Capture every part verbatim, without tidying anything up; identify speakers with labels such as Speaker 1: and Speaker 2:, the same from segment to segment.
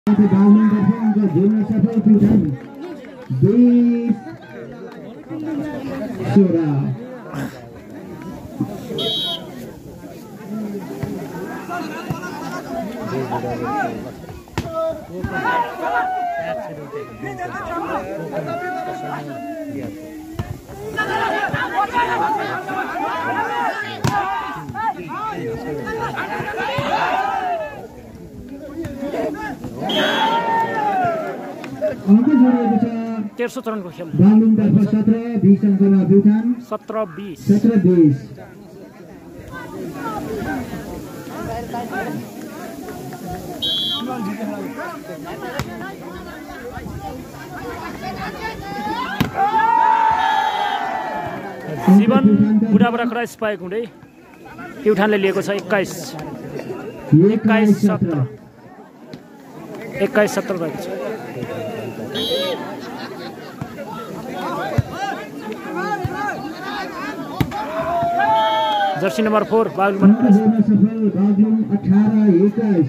Speaker 1: जोड्न सफल प्युठान बीस सोह्र। अंक जोडिएको छ
Speaker 2: तेस्रो चरणको खेल।
Speaker 1: बागलुङतर्फ सत्र बीस अङ्कमा प्युठान
Speaker 2: सत्र बीस
Speaker 1: सत्र बीस।
Speaker 2: जीवन बुढाबाट क्रस स्पाइक हुँदै प्युठानले लिएको छ एक्काइस एक्काइस सत्र एक्काइस सत्र रहेको छ। जर्सी नम्बर फोर बागलुङ
Speaker 1: अठार एक्काइस।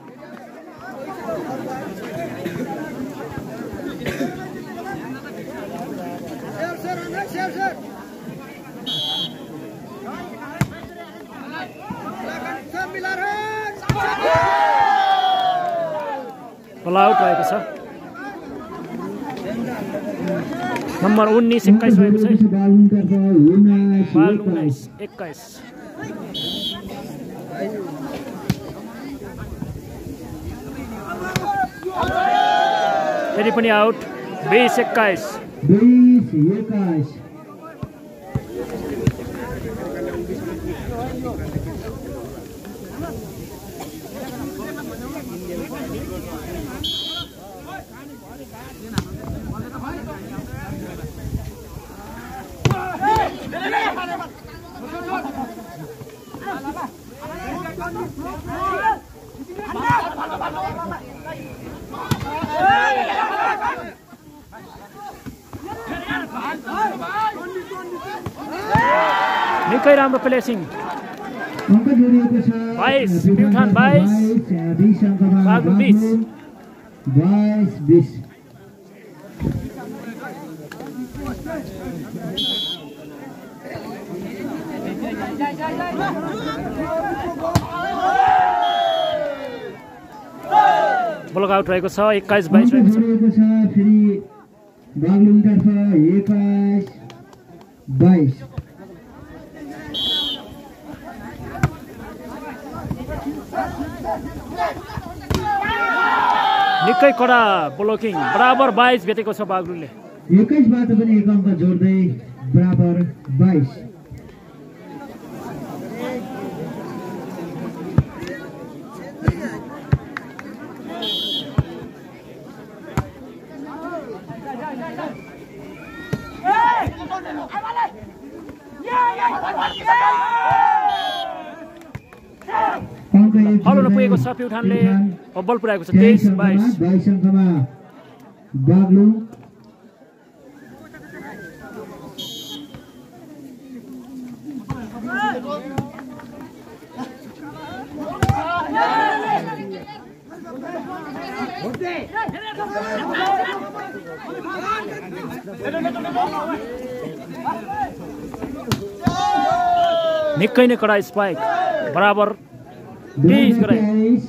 Speaker 2: बल आउट रहेको छ। नम्बर उन्नाइस एक्काइस रहेको छ। उन्नाइस एक्काइस। फेरि पनि आउट बीस एक्काइस।
Speaker 1: बीस एक्काइस।
Speaker 2: निकै राम्रो प्लेसिङ।
Speaker 1: अंक जोडिएको छ
Speaker 2: बाइस प्युठान बाइस
Speaker 1: बीस अङ्कमा
Speaker 2: बागलुङ बीस।
Speaker 1: बाइस बीस।
Speaker 2: ब्लक आउट रहेको छ एक्काइस बाइस रहेको छ।
Speaker 1: फेरि बागलुङतर्फ एक्काइस बाइस।
Speaker 2: निकै कडा ब्लकिङ बराबर बाइस भेटेको छ बागलुङले।
Speaker 1: एक्काइसबाट पनि एक अङ्क जोड्दै बराबर बाइस।
Speaker 2: हलो पुगेको छ प्युठानले बल पुर्याएको छ तेइस बाइस।
Speaker 1: बाइस अङ्कमा बागलुङ।
Speaker 2: निकै नै कडा स्पाइक बराबर तेइस गराए।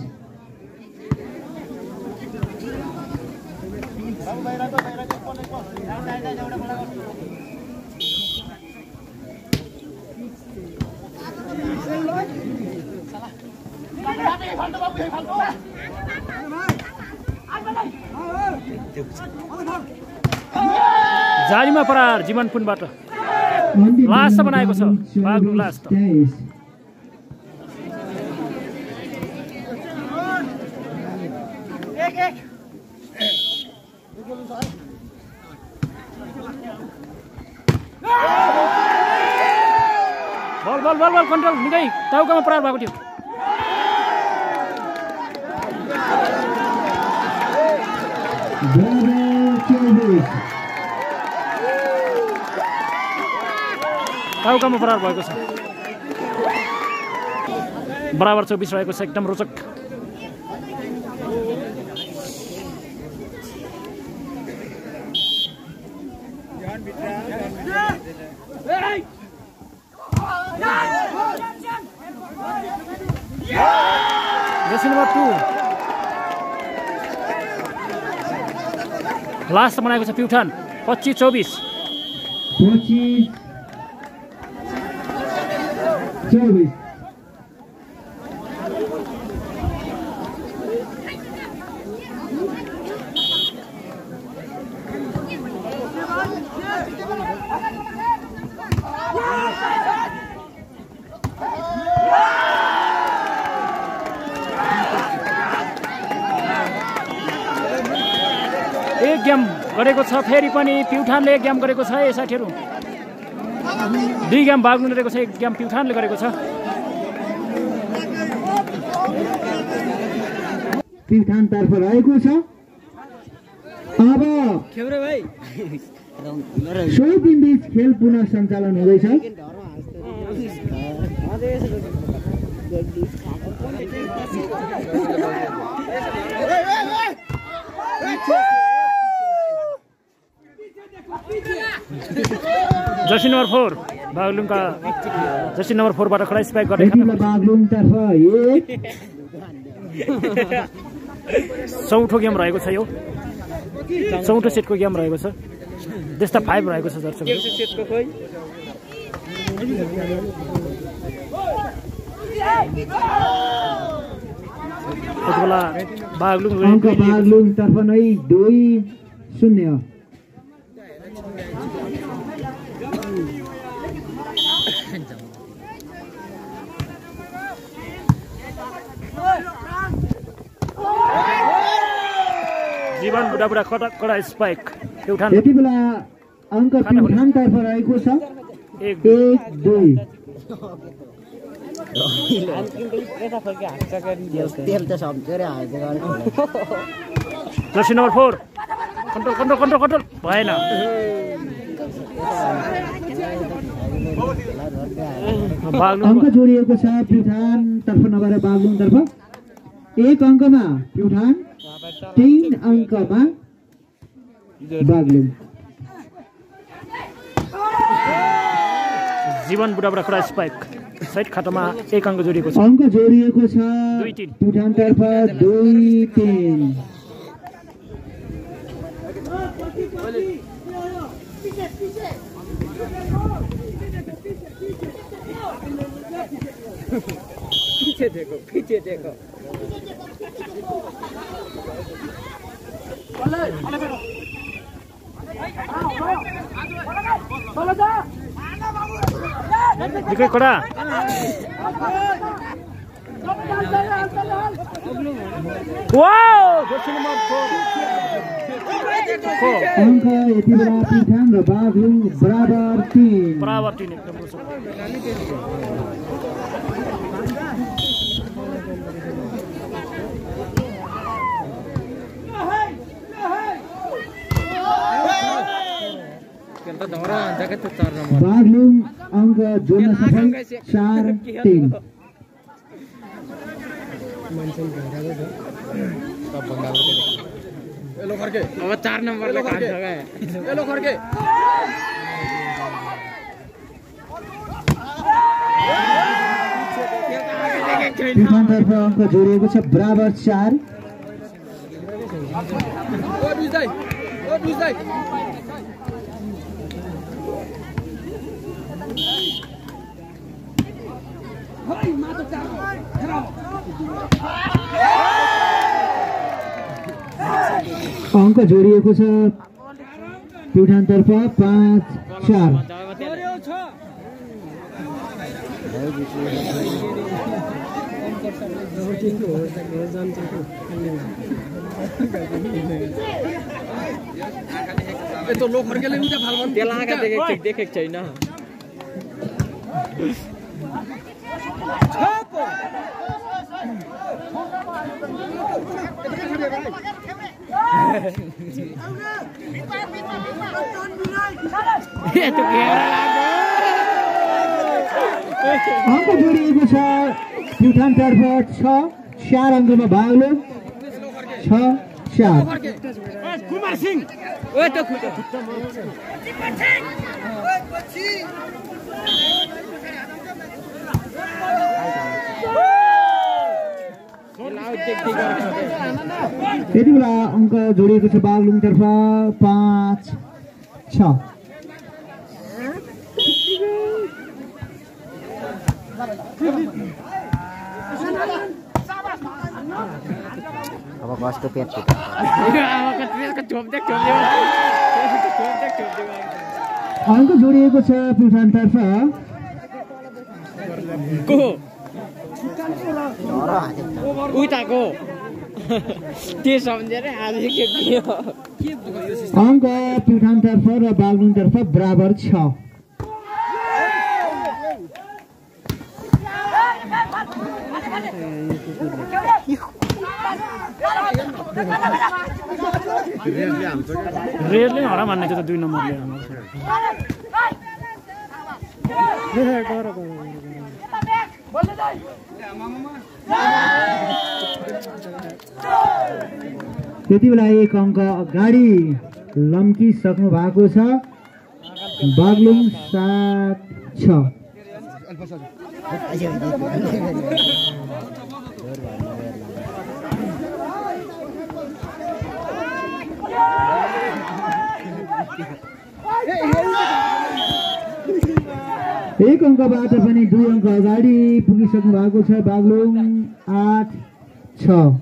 Speaker 2: जालीमा परार जीवन पुनबाट लास्ट बनाएको छ Baglung last. Ball ball ball ball control निकै टाउकामा प्रहार भएको थियो। टाउकामा प्रहार भएको छ। बराबर चौबिस रहेको छ एकदम रोचक। टू लास्ट बनाएको छ प्युठान पच्चिस चौबिस
Speaker 1: पच्चिस चौबिस
Speaker 2: एक गेम गरेको छ फेरि पनि प्युठानले एक गेम गरेको छ ए साथीहरू दुई गेम बाग्लुङले गरेको छ एक गेम प्युठानले गरेको छ
Speaker 1: प्युठान तर्फ रहेको छ अब
Speaker 3: खेब्रे भाइ
Speaker 1: सोही दिन बीच खेल पुनः सञ्चालन हुँदैछ
Speaker 2: जर्सी नम्बर फोर बागलुङका जर्सी नम्बर फोरबाट खडा स्पाइक गर्ने
Speaker 1: यति बेला बागलुङ तर्फ एक
Speaker 2: चौथो गेम रहेको छ यो चौथो सेटको गेम रहेको छ त्यस्ता फाइभ रहेको छ दर्शक यति बेला बागलुङ
Speaker 1: अङ्क बागलुङ तर्फ नै दुई शून्य
Speaker 2: जीवन बुढा बुढा कडा कडा स्पाइक प्युठान
Speaker 1: यति बेला अङ्क प्युठान तर्फ रहेको छ
Speaker 2: एक
Speaker 1: एक दुई
Speaker 2: jersey number four control control control control भएन बागलुङ
Speaker 1: अङ्क जोडिएको छ प्युठान तर्फ नभएर बागलुङ तर्फ एक अङ्कमा प्युठान तीन अङ्कमा बागलुङ
Speaker 2: जीवन बुढा बुढा कडा स्पाइक साइड खातामा एक अङ्क जोडिएको छ
Speaker 1: अङ्क जोडिएको छ
Speaker 2: दुई तिन
Speaker 1: प्युठान तर्फ दुई तीन
Speaker 3: पीछे देखो पीछे देखो
Speaker 2: निकै कडा वाओ जर्सी नम्बर फोर
Speaker 1: अङ्क यति बेला प्युठान र बागलुङ बराबर तीन
Speaker 2: बराबर तीन एकदम
Speaker 1: बागलुङ अङ्क जोड्न सफल चार तीन
Speaker 3: अब चार नम्बरले खान्छ क्या एलो खर्के
Speaker 1: प्युठानतर्फ अङ्क जोडिएको छ बराबर चार अङ्क जोडिएको छ प्युठानतर्फ पाँच चार
Speaker 3: देखेको छैन
Speaker 1: अङ्क जोडिएको छ प्युठानतर्फ छ चार अङ्कमा बागलुङ छ चार
Speaker 3: कुमार सिंह
Speaker 1: त्यति बेला अङ्क जोडिएको छ बागलुङतर्फ पाँच छ।
Speaker 3: अब कस्तो पेट
Speaker 1: अङ्क जोडिएको छ प्युठानतर्फ
Speaker 3: को उताको त्यो सम्झेर आज के दियो
Speaker 1: अङ्क प्युठानतर्फ र बागलुङतर्फ बराबर छ।
Speaker 2: रेडले हरा मान्ने छ त दुई नम्बरले
Speaker 1: त्यति बेला एक अङ्क अगाडि लम्किसक्नु भएको छ। बागलुङ सात छ। एक अङ्कबाट पनि दुई अङ्क अगाडि पुगिसक्नु भएको छ। बागलुङ आठ छ।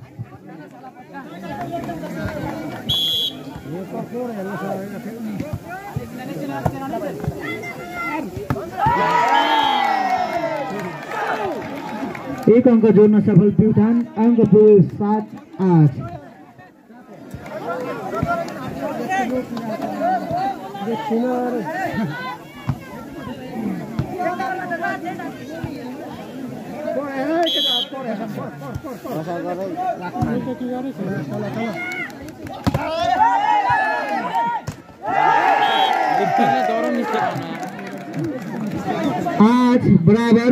Speaker 1: एक अङ्क जोड्न सफल प्युठान। अङ्क पुग्यो सात आठ। आठ बराबर।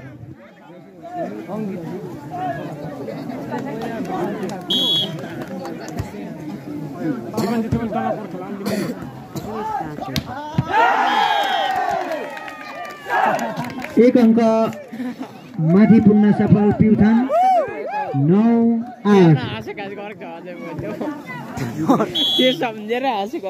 Speaker 1: एक अङ्क माथि पुग्न सफल प्युठान नौ आठ।
Speaker 3: त्यो सम्झेर हाँसेको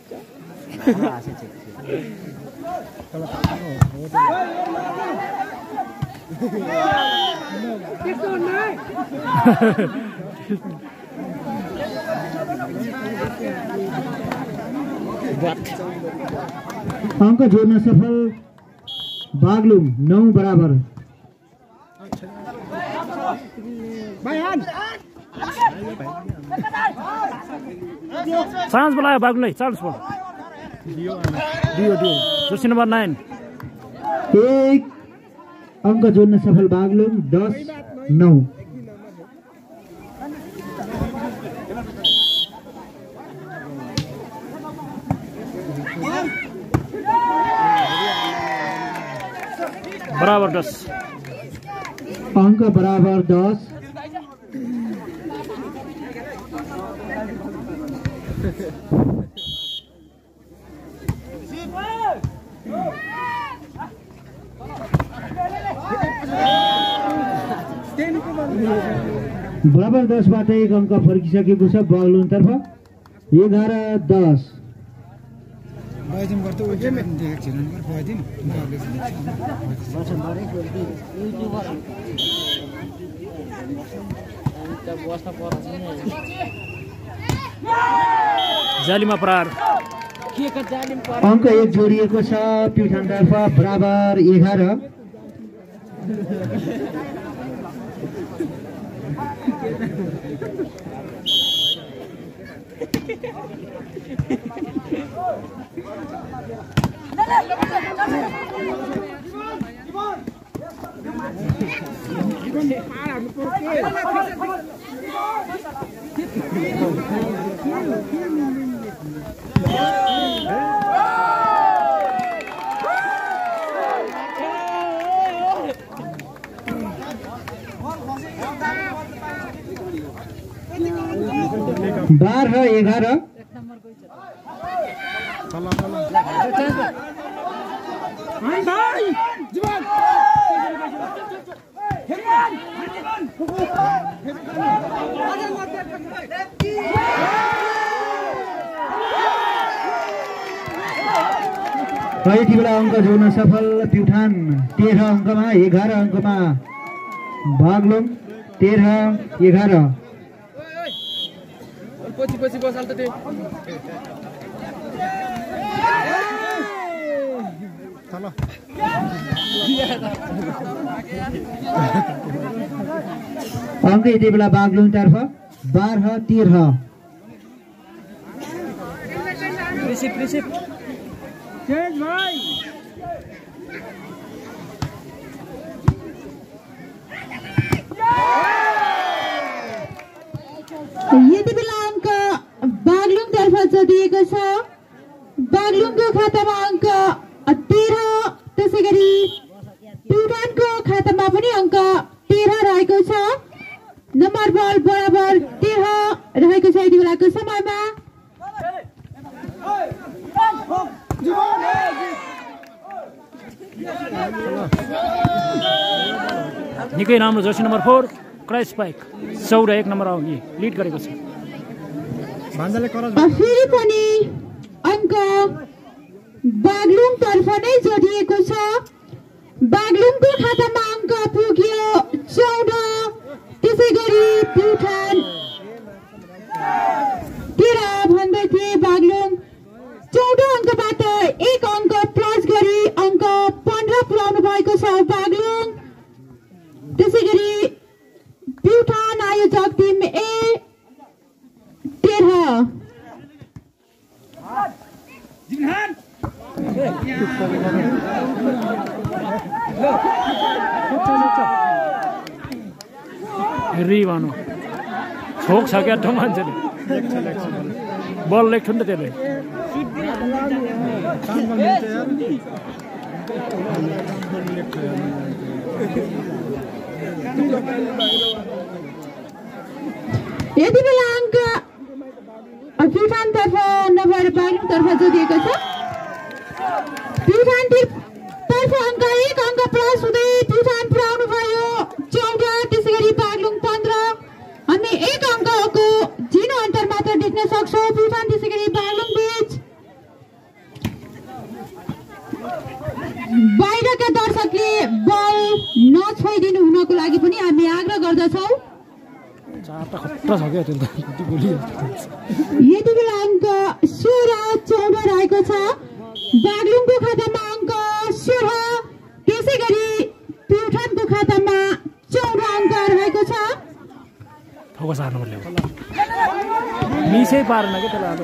Speaker 1: अङ्क जोड्न सफल बागलुङ नौ बराबर।
Speaker 2: चान्स बोलायो बागलुङलाई चान्स बोल दियो दियो जर्सी नम्बर नाइन।
Speaker 1: एक अङ्क जोड्न सफल बागलुङ दस नौ।
Speaker 2: बराबर दस।
Speaker 1: अङ्क बराबर दस। बराबर दसबाट एक अङ्क फर्किसकेको छ बागलुङतर्फ एघार दस।
Speaker 2: जालीमा प्रहार।
Speaker 1: अङ्क एक जोडिएको छ प्युठानतर्फ बराबर एघार। बाह्र एघार। यति बेला अङ्क जोड्न सफल प्युठान तेह्र अङ्कमा एघार अङ्कमा बागलुङ तेह्र एघार।
Speaker 3: पछि पछि बसाल त त्यो
Speaker 1: अङ्क यति बेला बागलुङतर्फ बाह्र तेह्र।
Speaker 2: रिसिप रिसिप
Speaker 4: यति बेला अङ्क बागलुङतर्फ जोडिएको छ। बागलुङको खातामा अङ्क तेह्र, त्यसै गरी प्युठानको खातामा पनि अङ्क तेह्र रहेको छ। नम्बर बल बराबर तेह्र रहेको छ यति बेलाको समयमा।
Speaker 2: निकै राम्रो जर्सी नम्बर फोर क्राइस स्पाइक चौध एक नम्बर अघि लिड गरेको छ।
Speaker 4: फेरि पनि अङ्क बागलुङतर्फ नै जोडिएको छ। बागलुङको खातामा अङ्क पुग्यो चौध, त्यसै गरी प्युठान तेह्र भन्दै थिए। बागलुङ चौध अङ्कबाट एक अङ्क प्लस गरी अङ्क पन्ध्र पुर्याउनु भएको छ बागलुङ। त्यसै गरी प्युठान आयोजक टिम ए तेह्र।
Speaker 2: हेरी भनौँ छोक छ क्या त मान्छेले बल लेख्थ्यो नि त त्यसले।
Speaker 4: यति बेला अङ्क प्युठानतर्फ नभएर बागलुङतर्फ जोडिएको छ। प्युठानतर्फ अङ्क एक अङ्क प्लस हुँदै प्युठान पुर्याउनु भयो चौध, त्यसै गरी बागलुङ पन्ध्र। हामी एक अङ्कको झिनो अन्तर मात्र देख्न सक्छौँ प्युठान त्यसै गरी बागलुङ बीच। बाहिरका दर्शकले बल नछोइदिनु हुनको लागि पनि हामी आग्रह गर्दछौँ। यति बेला अङ्क सोह्र चौध रहेको छ। बागलुङको खातामा अङ्क सोह्र, त्यसै गरी प्युठानको खातामा चौध अङ्क रहेको छ।
Speaker 2: फोकस हार्नु पर्यो मिसै पारेन क्या त्यसलाई।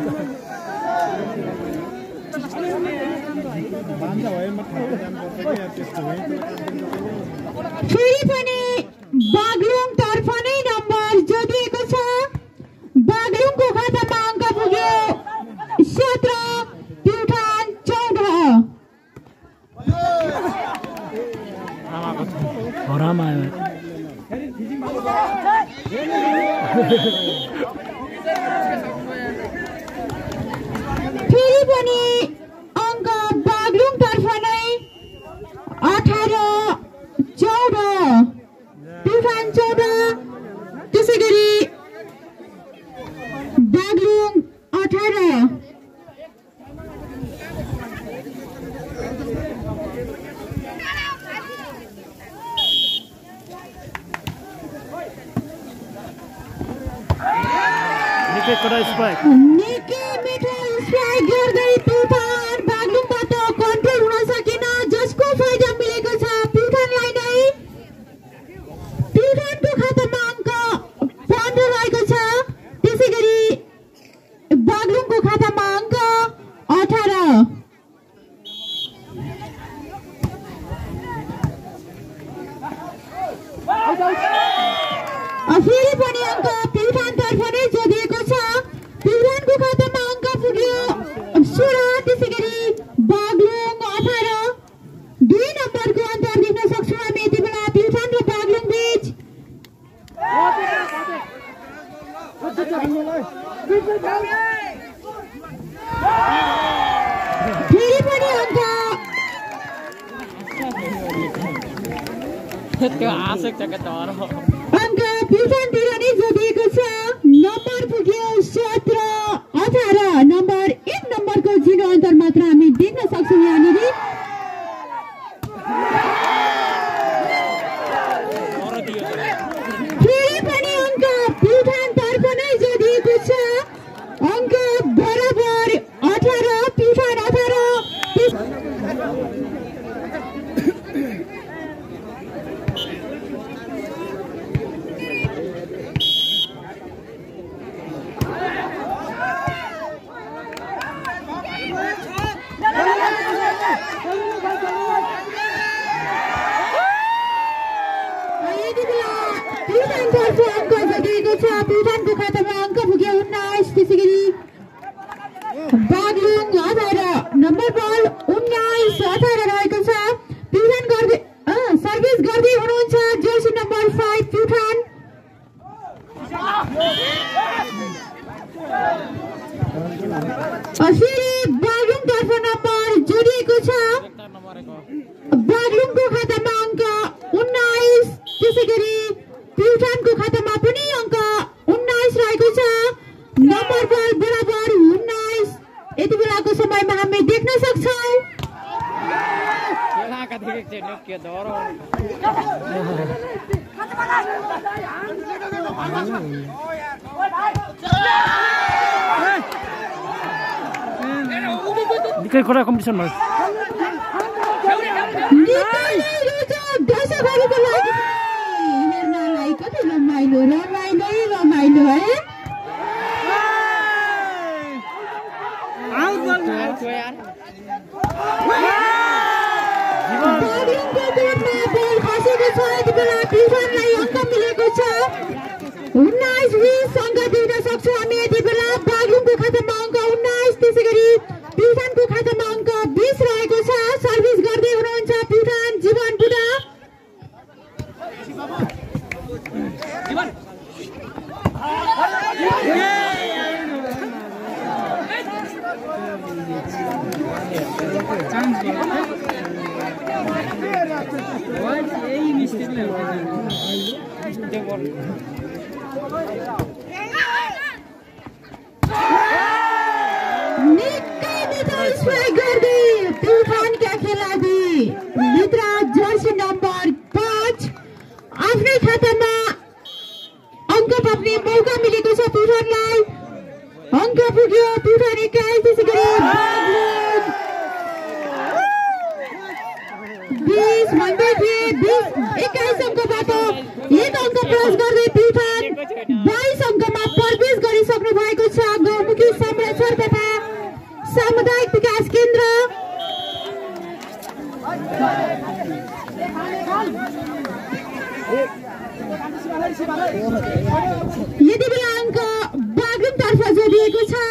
Speaker 4: फेरि पनि बागलुङतर्फ नै नम्बर जोडिएको छ। बागलुङको खातामा अङ्क पुग्यो सत्र, प्युठान चौध।
Speaker 2: हरामा आयो
Speaker 4: फेरि पनि अङ्क बागलुङतर्फ नै अठार चौध, प्युठान चौध, त्यसै गरी बागलुङ अठार।
Speaker 2: निकै कडा स्पाइक
Speaker 4: निकै मिठो स्पाइक गर्दै प्युठान बागलुङबाट कन्ट्रोल हुन सकेन, जसको फाइदा मिलेको छ प्युठानलाई नै। प्युठानको खातामा अङ्क पन्ध्र रहेको छ, त्यसै गरी बागलुङको खातामा अङ्क अठार। फेरि पनि अङ्क प्युठानतर्फ नै जोडिएको छ। प्युठानको खातामा अङ्क पुग्यो सोह्र, त्यसै गरी बागलुङ अठार। दुई नम्बरको अन्तर देख्न सक्छौँ हामी यति बेला प्युठान र बागलुङ बीच। फेरि पनि अङ्क
Speaker 3: त्यो आशक छ के तर
Speaker 4: अङ्क प्युठानतिर नै जोडिएको छ। नम्बर पुग्यो सत्र अठार। नम्बर एक नम्बरको जिरो अन्तर मात्र हामी देख्न सक्छौँ यहाँनिर। फेरि पनि अङ्क प्युठानतर्फ नै जोडिएको छ। अङ्क बराबर अठार। प्युठान अठार। प्युठानतर्फ अङ्क जोडिएको छ। प्युठानको खातामा अङ्क पुग्यो उन्नाइस। त्यसै गरी बागलुङ अठार। नम्बर बल उन्नाइस अठार रहेको छ। प्युठान गर्दै सर्भिस गर्दै हुनुहुन्छ जर्सी नम्बर फाइभ प्युठान। फेरि बागलुङतर्फ नम्बर जोडिएको छ। बागलुङको खातामा अङ्क उन्नाइस। त्यसै गरी प्युठानको खातामा पनि अङ्क उन्नाइस रहेको छ। नम्बर बल बराबर उन्नाइस। यति बेलाको समयमा हामी देख्न सक्छौँ
Speaker 2: निकै कडा कम्पिटिसन भयो।
Speaker 4: दर्शकहरूको लागि हेर्नलाई कति रमाइलो रमाइलो रमाइलो है। बागलुङको बोर्डमा बल खसेको छ। यति बेला प्युठानलाई अङ्क मिलेको छ। उन्नाइस बिस अङ्क दिन सक्छौँ हामी यति बेला। बागलुङको खातामा अङ्क उन्नाइस। त्यसै गरी प्युठानको खातामा अङ्क बिस रहेको छ। सर्भिस गर्दै हुनुहुन्छ प्युठान जीवन बुढा। निकै मिठो स्ट्राइक गर्दै प्युठानका खेलाडी मित्र जर्सी नम्बर पाँच आफ्नै खातामा अङ्क पाउने मौका मिलेको छ प्युठानलाई। अङ्क पुग्यो प्युठान एक्काइस। त्यसै गरी बिस भन्दै थिए। बिस एक्काइस अङ्कबाट एक अङ्क प्रवेश गर्दै प्युठान बाइस अङ्कमा प्रवेश गरिसक्नु भएको छ। गौमुखी संरक्षण तथा सामुदायिक विकास केन्द्र। यति बेला अङ्क बागलुङतर्फ जोडिएको छ।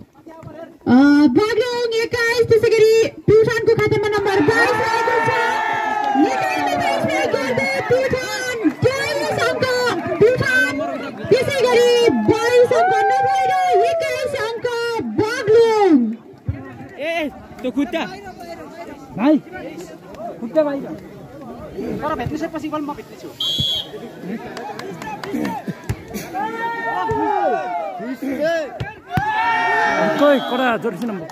Speaker 4: बागलुङ एक्काइस। त्यसै गरी प्युठानको खातामा नम्बर बाइस रहेको छ। निकै मिठो स्ट्राइक गर्दै प्युठान तेइस अङ्क प्युठान। त्यसै गरी बाइस अङ्क नभएर एक्काइस अङ्क बागलुङ।
Speaker 3: ए त्यो खुट्टा
Speaker 2: भाइ खुट्टा भाइ
Speaker 3: तर भेट्नुपछि गल म भेट्नेछु।
Speaker 2: निकै कडा जर्सी नम्बर।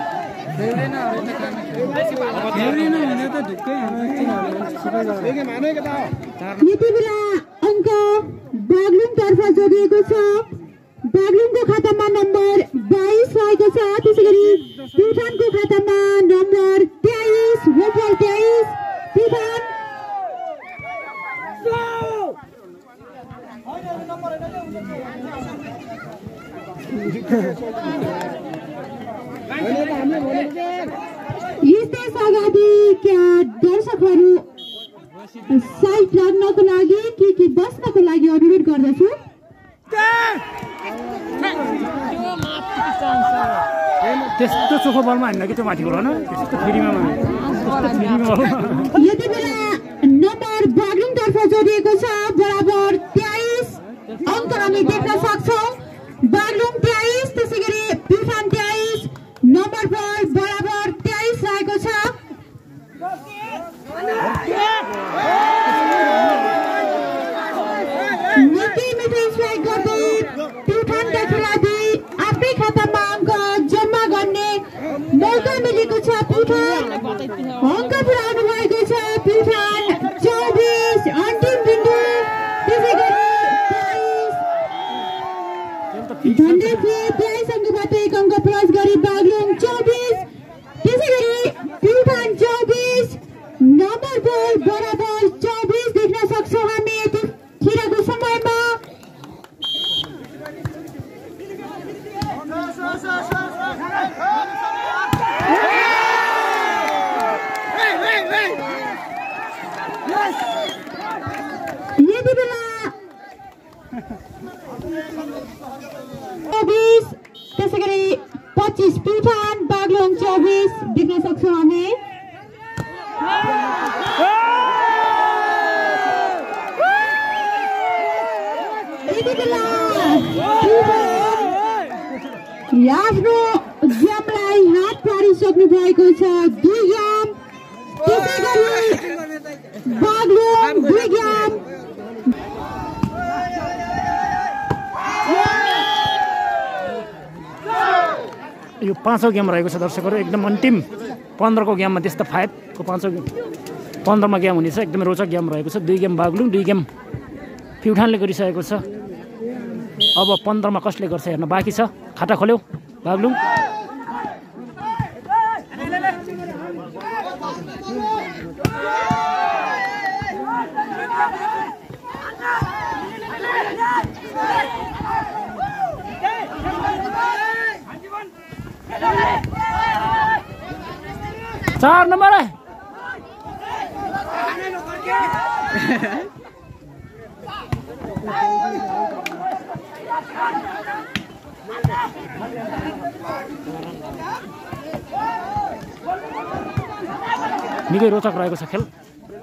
Speaker 4: यति बेला अङ्क बागलुङतर्फ जोडिएको छ। बागलुङको खातामा नम्बर बाइस रहेको छ। त्यसै गरी प्युठानको खातामा नम्बर तेइस। होटल तेइस प्युठान। यस अगाडि क्या दर्शकहरू साइड लाग्नको लागि के के बस्नको लागि अनुरोध गर्दछु।
Speaker 2: त्यस्तो चोखो बलमा हान्न कि त्यो माथिको होइन त्यस्तो फ्रीमा
Speaker 4: यति बेला नम्बर बागलुङतर्फ जोडिएको छ। बराबर तेइस अङ्क हामी देख्न सक्छौँ। बागलुङ तेइस। त्यसै गरी प्युठान तेइस। नम्बर बल बराबर तेइस रहेको छ। यति बेला चौबिस त्यसै गरी पच्चिस प्युठान बागलुङ चौबिस देख्न सक्छौँ हामी। यति बेला आफ्नो गेमलाई हात पारिसक्नु भएको छ। दुई गेम त्यसै गरी बागलुङ दुई गेम।
Speaker 2: यो पाँचौँ गेम रहेको छ दर्शकहरू, एकदम अन्तिम पन्ध्रको गेममा त्यस्तो फाइभको पाँचौँ गेम पन्ध्रमा गेम हुनेछ। एकदमै रोचक गेम रहेको छ। दुई गेम बागलुङ दुई गेम प्युठानले गरिसकेको छ। अब पन्ध्रमा कसले गर्छ हेर्न बाँकी छ। खाता खोल्यौ बागलुङ। चार नंबर है। निकै रोचक रहेको छ खेल।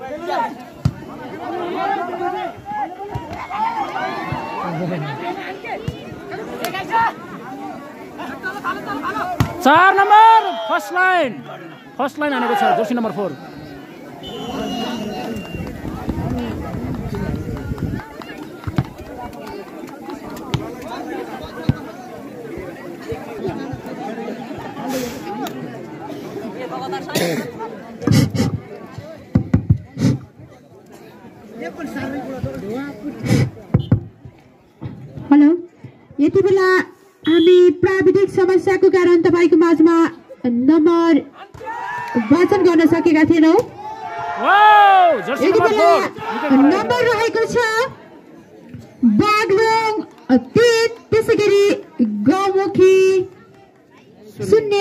Speaker 2: चार number first line first line आनेको छ जर्सी नंबर फोर।
Speaker 4: हेलो, यति बेला हामी प्राविधिक समस्याको कारण तपाईको माझमा नम्बर वाचन गर्न सकेका थिएनौं। यति बेला नम्बर रहेको छ बागलुङ तीन त्यसै गरी गौमुखी शून्य।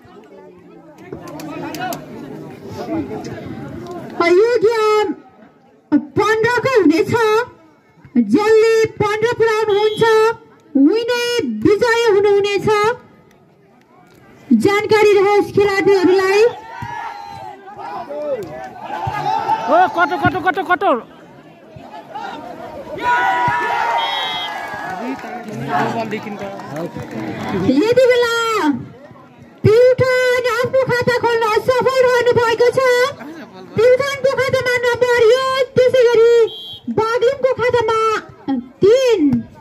Speaker 4: यो गेम पन्ध्रको हुनेछ। जसले पन्ध्र पुऱ्याउनुहुन्छ उनी विजय हुनुहुनेछ। जानकारी रहोस् खेलाडीहरूलाई।
Speaker 2: ओ कटो कटो कटो कटो
Speaker 4: यति बेला प्युठान आफ्नो खाता खोल्न सफल रहनु भएको छ। प्युठानको खातामा नम्बर एक त्यसै गरी बागलुङको खातामा तीन।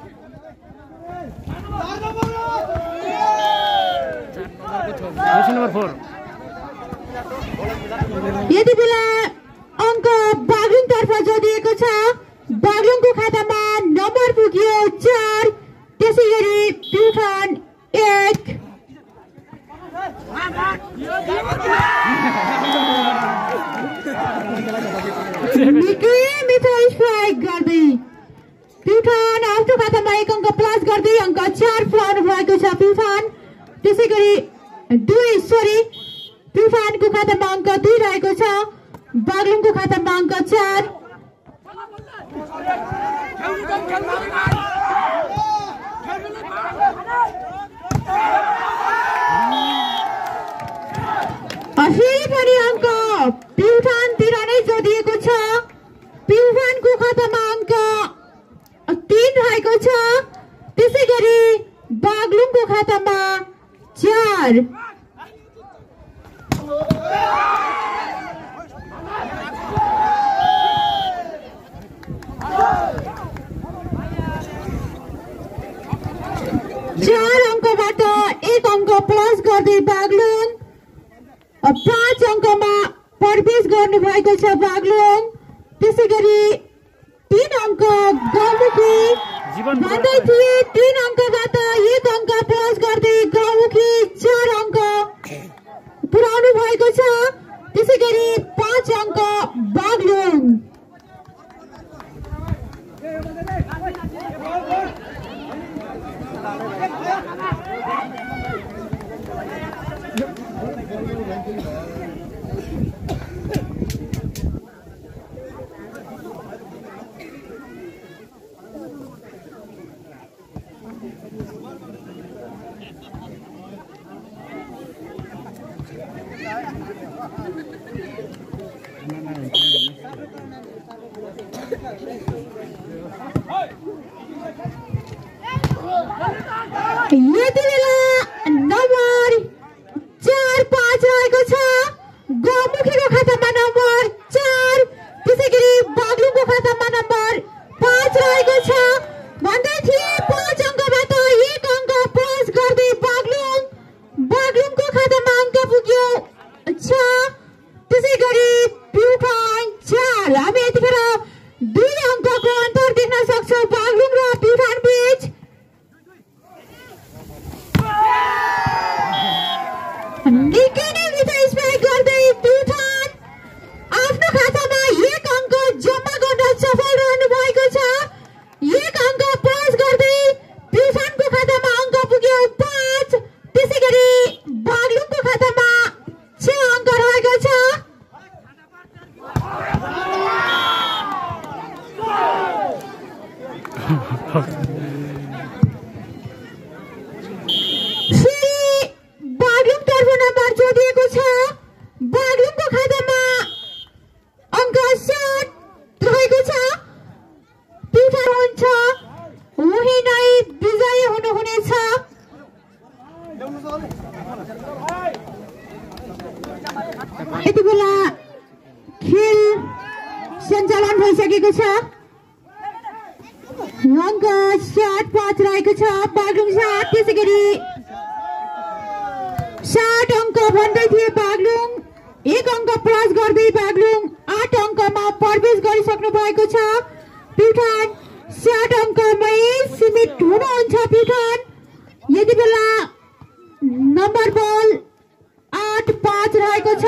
Speaker 4: यति बेला अङ्क बागलुङ तर्फ जोडिएको छ। बागलुङको खातामा नम्बर पुग्यो चार त्यसै गरी प्युठान एक। निकै मिठो स्ट्राइक गर्दै प्युठान आफ्नो खातामा एक अङ्क प्लस गर्दै अङ्क चार पुऱ्याउनु भएको छ प्युठान। त्यसै गरी दुई सरी प्युठानको खातामा अङ्क दुई रहेको छ। बागलुङको खातामा अङ्क चार। फेरि पनि अङ्क प्युठानतिर नै जोडिएको छ। प्युठानको खातामा अङ्क तीन रहेको छ। त्यसै गरी बागलुङको खातामा चार। चार अङ्कबाट एक अङ्क प्लस गर्दै बागलुङ पाँच अङ्कमा प्रवेश गर्नु भएको छ बागलुङ। त्यसै गरी तीन अङ्क गौमुखी भन्दै थिए। तीन अङ्कबाट एक अङ्क प्लस गर्दै गौमुखी चार अङ्क पुऱ्याउनु भएको छ। त्यसै गरी पाँच अङ्क बागलुङ। यति बेला नम्बर चार पाँच रहेको छ गौमुखीको खातामा नम्बर चार, त्यसै गरी बागलुङको खातामा नम्बर पाँच रहेको छ। भन्दै थिए पाँच अङ्कबाट एक अङ्क प्लस गर्दै बागलुङ बागलुङको खातामा अङ्क पुग्यो छ, त्यसै गरी प्युठान चार। हामी यतिखेर दुई अङ्कको अन्तर देख्न सक्छौँ बागलुङ र प्युठान बीच। निकै नै विजय स्ट्राइक गर्दै प्युठान आफ्नो खातामा एक अङ्क जम्मा गर्न सफल रहनु भएको छ। एक अङ्क प्लस गर्दै प्युठानको खातामा अङ्क पुग्यो पाँच, त्यसै गरी बागलुङको खातामा छ अङ्क रहेको छ। बागलुङतर्फ नम्बर जोडिएको छ। बागलुङको खातामा अङ्क सात रहेको छ। प्युठान हुन्छ उही नै विजयी हुनुहुनेछ। यति बेला खेल सञ्चालन भइसकेको छ। अङ्क सात पाँच रहेको छ बागलुङ सात, त्यसै गरी सात अङ्क भन्दै थिए बागलुङ, एक अङ्क प्लस गर्दै बागलुङ आठ अङ्कमा प्रवेश गरिसक्नु भएको छ। प्युठान सात अङ्कमै सीमित हुनुहुन्छ प्युठान। यति बेला नम्बर बल आठ पाँच रहेको छ।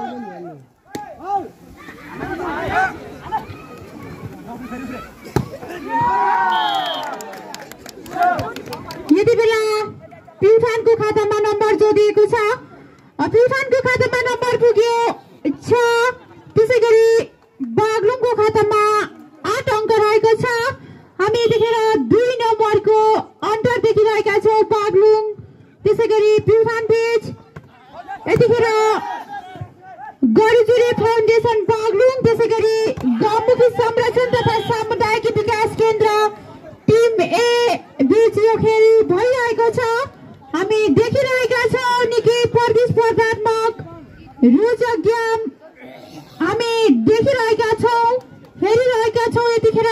Speaker 4: यति बेला प्युठानको खातामा नम्बर जोडिएको छ। प्युठानको खातामा नम्बर पुग्यो छ, त्यसै गरी बागलुङको खातामा आठ अङ्क रहेको छ। हामी यतिखेर दुई नम्बरको अन्तर देखिरहेका छौँ बागलुङ त्यसै गरी प्युठान बीच। यतिखेर गरीजुरी फाउन्डेसन बागलुङ, त्यसै गरी गौमुखी संरक्षण तथा सामुदायिक विकास केन्द्र टिम ए बीच यो खेल भइरहेको छ। हामी देखिरहेका छौँ निकै प्रतिस्पर्धात्मक रोचक गेम हामी देखिरहेका छौँ, हेरिरहेका छौँ। यतिखेर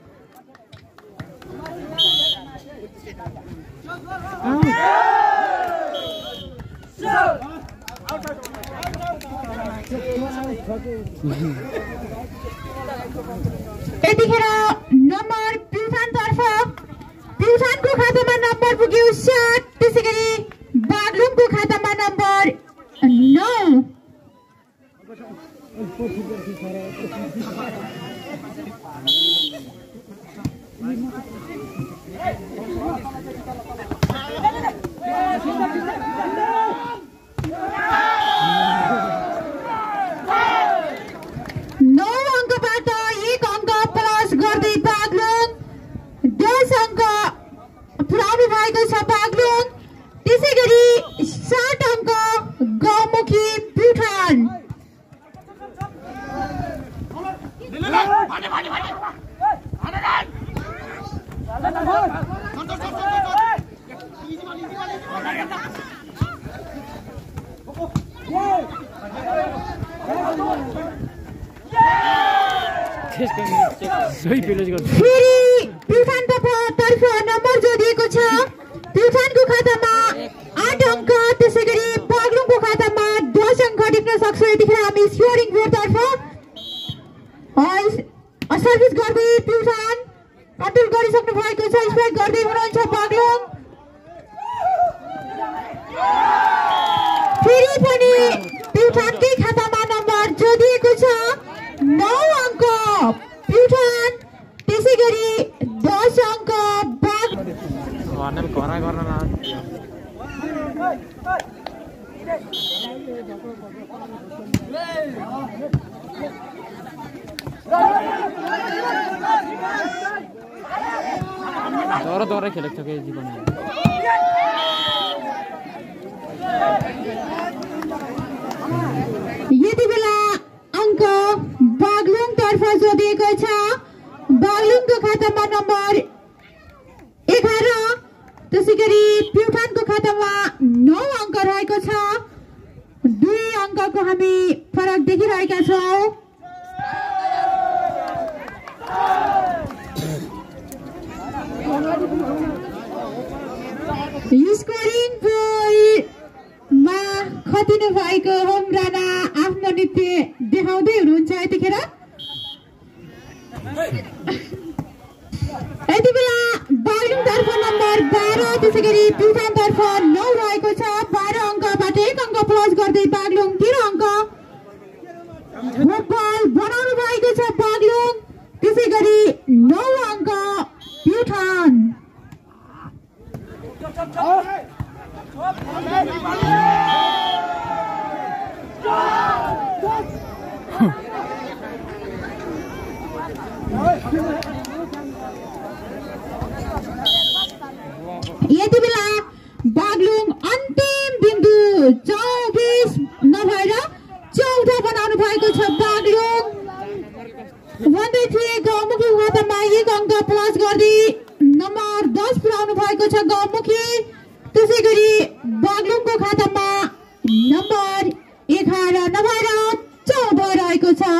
Speaker 4: यतिखेर नम्बर प्युठानतर्फ प्युठानको खातामा नम्बर पुग्यो सात, त्यसै गरी बागलुङको खातामा नम्बर नौ। नौ अङ्कबाट एक अङ्क प्लस गर्दै बागलुङ दस अङ्क पुऱ्याउनु भएको छ बागलुङ, त्यसै गरी सात अङ्क गौमुखी प्युठान। फेरि प्युठानतर्फ नम्बर जोडिएको छ। प्युठानको खातामा आठ अङ्क, त्यसै गरी बागलुङको खातामा दस अङ्क देख्न सक्छौँ। यतिखेर हामी स्कोरिङ बोर्डतर्फ सर्भिस गर्दै प्युठान कन्ट्रोल गरिसक्नु भएको छ। स्ट्राइक गर्दै हुनुहुन्छ बागलुङ। फेरि पनि प्युठानकै खातामा नम्बर जोडिएको छ। नौ अङ्क प्युठान, त्यसै गरी दस अङ्क बाग।
Speaker 3: दौरा दौरा खेलेको छ कि जीवन
Speaker 4: हामी फरक देखिरहेका छौँ। स्कोरिङ गोलमा खतिनु भएको होम राणा आफ्नो नृत्य देखाउँदै हुनुहुन्छ यतिखेर। यति बेला बागलुङतर्फ नम्बर बाह्र त्यसै गरी प्युठानतर्फ नौ रहेको छ। बाह्र अङ्कबाट एक अङ्क प्लस गर्दै बागलुङ तेह्र अङ्क बल बनाउनु भएको छ बागलुङ, त्यसै गरी नौ अङ्क प्युठान। यति बेला बागलुङ अन्तिम बिन्दु चौबिस नभएर चौध बनाउनु भएको छ बागलुङ। भन्दै थिए गौमुखी खातामा एक अङ्क प्लस गर्दै नम्बर दस पुर्याउनु भएको छ गौमुखी, त्यसै गरी बागलुङको खातामा नम्बर एघार नभएर चौध रहेको छ।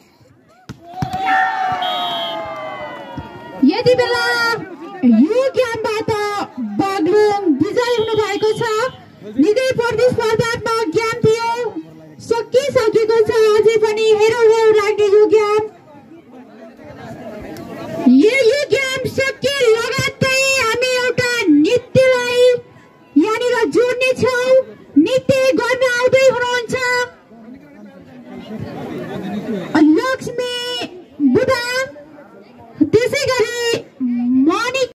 Speaker 4: यति बेला यो गेमबाट बागलुङ विजयी हुनु भएको छ। निकै प्रतिस्पर्धात्मक गेम थियो, सकिसकेको छ, अझै पनि हेरौँ हेरौँ लाग्ने यो गेम। यो गेम सके लगत्तै हामी एउटा नृत्यलाई यहाँनिर जोड्ने छौँ। नृत्य गर्न आउँदै हुनुहुन्छ लक्ष्मी